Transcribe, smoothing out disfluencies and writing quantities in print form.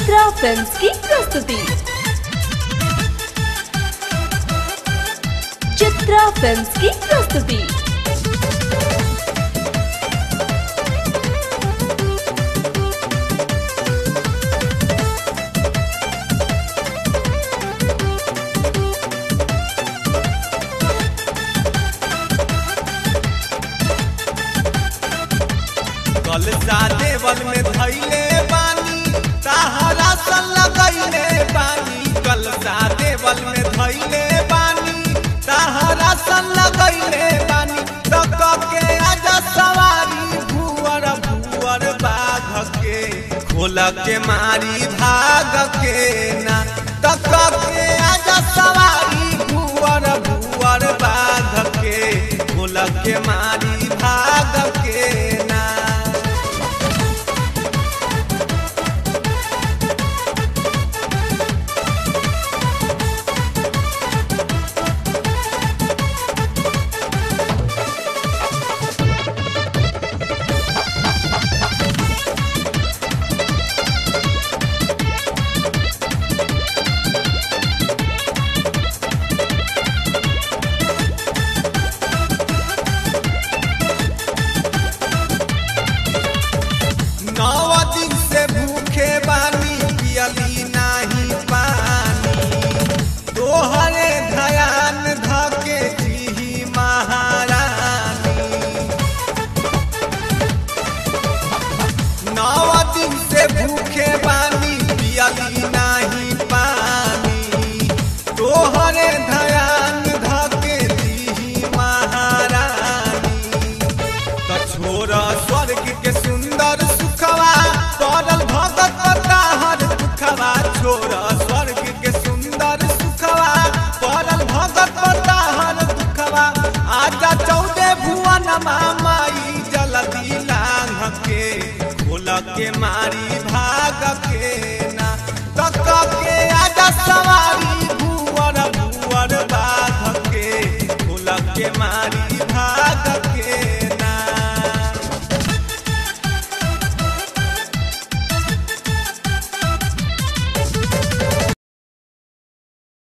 Chitra films की प्रस्तुति। Chitra films की प्रस्तुति। कलसा देवल में धैले बानी ताहरा सन लगैले बानी। कलसा देवल में धैले बानी ताहरा सन लगैले बानी। तक के आजा सवारी भुअर भुअर बाघ के खोल के मारी भाग के ना। तक के आजा सवारी भुअर भुअर बाघ के खोल के मारी